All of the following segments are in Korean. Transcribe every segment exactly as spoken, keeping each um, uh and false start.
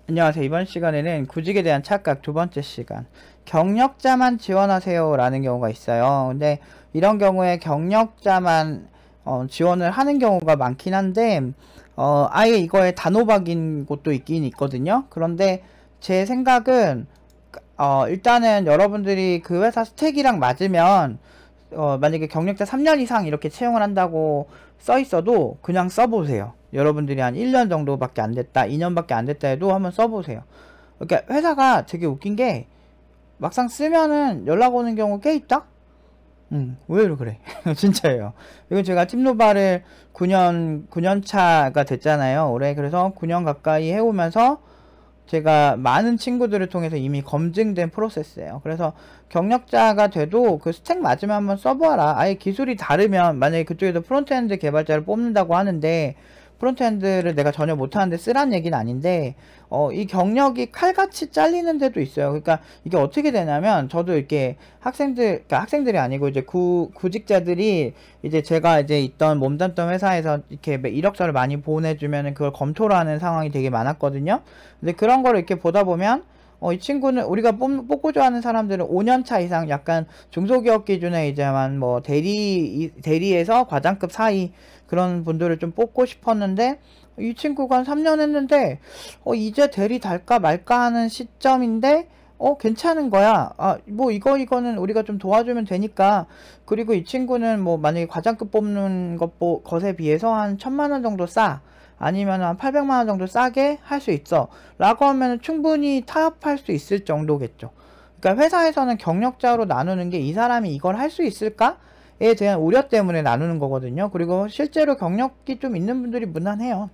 안녕하세요. 이번 시간에는 구직에 대한 착각 두 번째 시간. 경력자만 지원하세요 라는 경우가 있어요. 근데 이런 경우에 경력자만 어, 지원을 하는 경우가 많긴 한데 어, 아예 이거에 단호박인 곳도 있긴 있거든요. 그런데 제 생각은 어, 일단은 여러분들이 그 회사 스택이랑 맞으면 어, 만약에 경력자 삼 년 이상 이렇게 채용을 한다고 써 있어도 그냥 써보세요. 여러분들이 한 일 년 정도밖에 안 됐다, 이 년밖에 안 됐다 해도 한번 써보세요. 그러니까 회사가 되게 웃긴 게 막상 쓰면은 연락 오는 경우 꽤 있다? 음, 의외로 그래. 진짜예요. 이건 제가 팀노바를 구 년, 구 년 차가 됐잖아요. 올해. 그래서 구 년 가까이 해오면서 제가 많은 친구들을 통해서 이미 검증된 프로세스예요. 그래서 경력자가 돼도 그 스택 맞으면 한번 써보아라. 아예 기술이 다르면 만약에 그쪽에서 프론트엔드 개발자를 뽑는다고 하는데 프론트엔드를 내가 전혀 못하는데 쓰란 얘기는 아닌데 어, 이 경력이 칼같이 잘리는 데도 있어요. 그러니까 이게 어떻게 되냐면 저도 이렇게 학생들, 그러니까 학생들이 아니고 이제 구, 구직자들이 이제 제가 이제 있던 몸담던 회사에서 이렇게 이력서를 많이 보내주면은 그걸 검토를 하는 상황이 되게 많았거든요. 근데 그런 거를 이렇게 보다 보면 어, 이 친구는 우리가 뽑, 뽑고자 하는 사람들은 오 년 차 이상 약간 중소기업 기준에 이제만 뭐 대리, 대리에서 과장급 사이 그런 분들을 좀 뽑고 싶었는데 이 친구가 한 삼 년 했는데 어, 이제 대리 달까 말까 하는 시점인데 어, 괜찮은 거야. 아, 뭐 이거 이거는 우리가 좀 도와주면 되니까. 그리고 이 친구는 뭐 만약에 과장급 뽑는 것, 것에 비해서 한 천만 원 정도 싸. 아니면 한 팔백만 원 정도 싸게 할 수 있어 라고 하면 충분히 타협할 수 있을 정도겠죠. 그러니까 회사에서는 경력자로 나누는 게 이 사람이 이걸 할 수 있을까에 대한 우려 때문에 나누는 거거든요. 그리고 실제로 경력이 좀 있는 분들이 무난해요.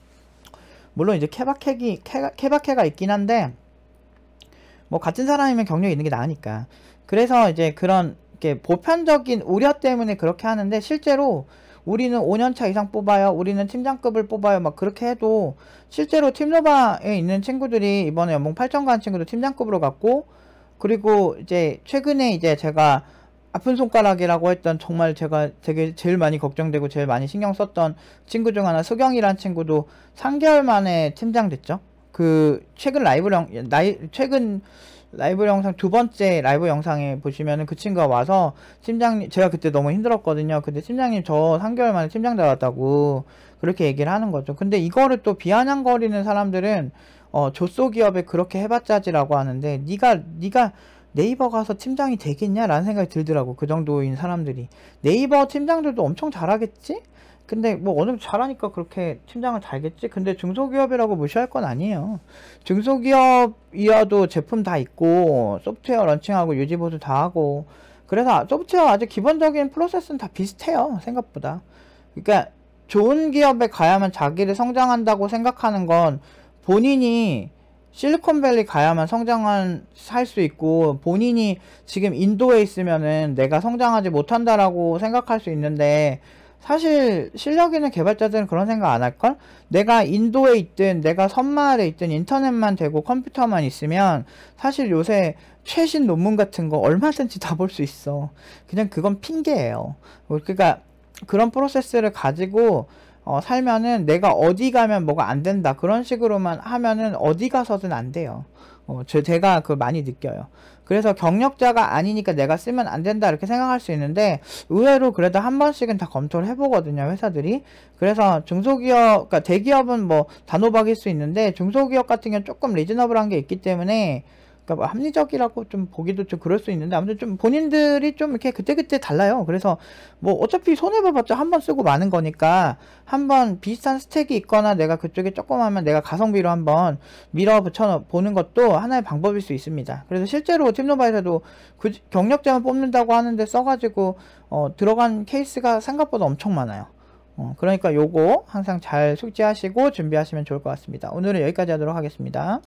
물론 이제 케바케기 케, 케바케가 있긴 한데 뭐 같은 사람이면 경력이 있는 게 나으니까. 그래서 이제 그런 게 보편적인 우려 때문에 그렇게 하는데 실제로 우리는 오 년 차 이상 뽑아요. 우리는 팀장급을 뽑아요. 막 그렇게 해도 실제로 팀노바에 있는 친구들이 이번에 연봉 팔천 간 친구도 팀장급으로 갔고, 그리고 이제 최근에 이제 제가 아픈 손가락이라고 했던 정말 제가 되게 제일 많이 걱정되고 제일 많이 신경 썼던 친구 중 하나 수경이란 친구도 삼 개월 만에 팀장 됐죠. 그 최근 라이브 영 나이 최근 라이브 영상 두 번째 라이브 영상에 보시면은 그 친구가 와서 팀장님, 제가 그때 너무 힘들었거든요. 근데 팀장님 저 삼 개월 만에 팀장 되었다고 그렇게 얘기를 하는 거죠. 근데 이거를 또 비아냥거리는 사람들은 어 조소기업에 그렇게 해봤자지라고 하는데 니가 니가 네이버 가서 팀장이 되겠냐 라는 생각이 들더라고. 그 정도인 사람들이. 네이버 팀장들도 엄청 잘하겠지? 근데 뭐 어느 정도 잘하니까 그렇게 팀장을 달겠지? 근데 중소기업이라고 무시할 건 아니에요. 중소기업이어도 제품 다 있고 소프트웨어 런칭하고 유지보수 다 하고, 그래서 소프트웨어 아주 기본적인 프로세스는 다 비슷해요. 생각보다. 그러니까 좋은 기업에 가야만 자기를 성장한다고 생각하는 건 본인이 실리콘밸리 가야만 성장한 할 수 있고, 본인이 지금 인도에 있으면은 내가 성장하지 못한다라고 생각할 수 있는데 사실 실력 있는 개발자들은 그런 생각 안 할걸? 내가 인도에 있든 내가 섬마을에 있든 인터넷만 되고 컴퓨터만 있으면 사실 요새 최신 논문 같은 거 얼마든지 다 볼 수 있어. 그냥 그건 핑계예요. 그러니까 그런 프로세스를 가지고 어, 살면은 내가 어디 가면 뭐가 안 된다 그런 식으로만 하면은 어디 가서든 안 돼요. 어, 저, 제가 그걸 많이 느껴요. 그래서 경력자가 아니니까 내가 쓰면 안 된다 이렇게 생각할 수 있는데 의외로 그래도 한 번씩은 다 검토를 해보거든요, 회사들이. 그래서 중소기업, 그러니까 대기업은 뭐 단호박일 수 있는데 중소기업 같은 경우는 조금 리즈너블한 게 있기 때문에, 그러니까 뭐 합리적이라고 좀 보기도 좀 그럴 수 있는데 아무튼 좀 본인들이 좀 이렇게 그때그때 달라요. 그래서 뭐 어차피 손해봐봤자 한 번 쓰고 마는 거니까 한번 비슷한 스택이 있거나 내가 그쪽에 조금 하면 내가 가성비로 한번 밀어붙여 보는 것도 하나의 방법일 수 있습니다. 그래서 실제로 팀노바에서도 그 경력자만 뽑는다고 하는데 써가지고 어, 들어간 케이스가 생각보다 엄청 많아요. 어, 그러니까 요거 항상 잘 숙지하시고 준비하시면 좋을 것 같습니다. 오늘은 여기까지 하도록 하겠습니다.